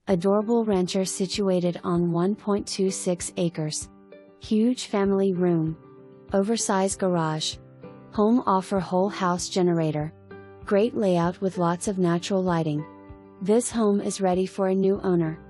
Adorable rancher situated on 1.26 acres. Huge family room. Oversized garage. Home offer whole house generator. Great layout with lots of natural lighting. This home is ready for a new owner.